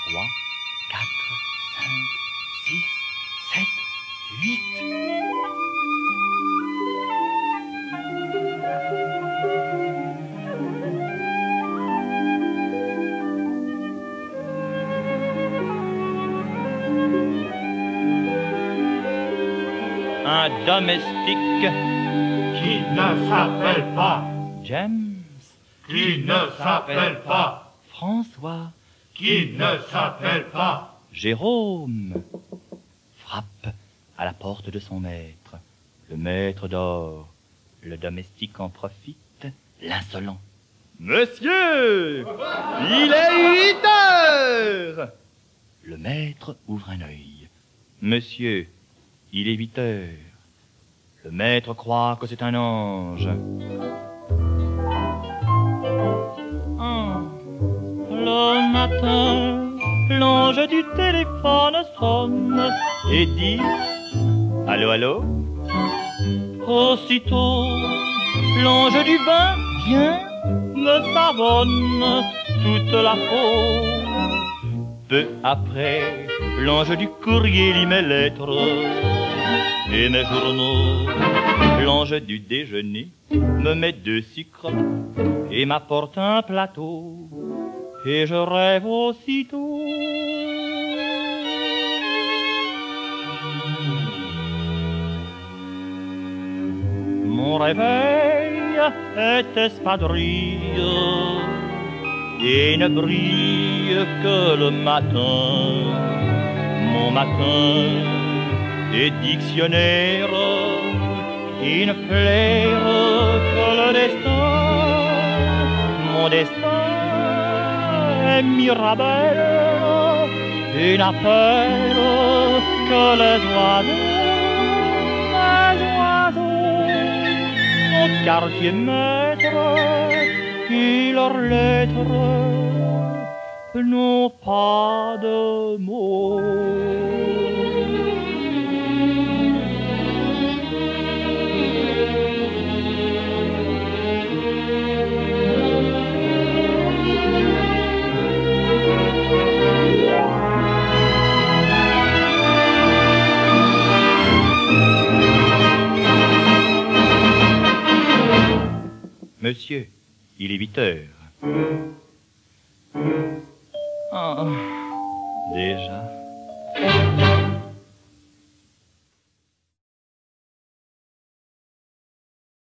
3, 4, 5, 6, 7, 8. Un domestique qui ne s'appelle pas James, qui ne s'appelle pas François, qui ne s'appelle pas Jérôme, frappe à la porte de son maître. Le maître dort, le domestique en profite, l'insolent. Monsieur, il est 8 heures. Le maître ouvre un œil. Monsieur, il est 8 heures. Le maître croit que c'est un ange. Le matin, l'ange du téléphone sonne et dit « Allô, allô ?» Aussitôt, l'ange du bain vient, me savonne toute la peau. Peu après, l'ange du courrier lit mes lettres et mes journaux. L'ange du déjeuner me met 2 sucres et m'apporte un plateau. Et je rêve aussitôt. Mon réveil est espadrille et ne brille que le matin. Mon matin est dictionnaire qui ne flaire que le destin. Mon destin est Mirabelle et n'appelle que les oiseaux, au quartier maître, et leurs lettres n'ont pas de mots. Monsieur, il est 8 heures. Oh, déjà.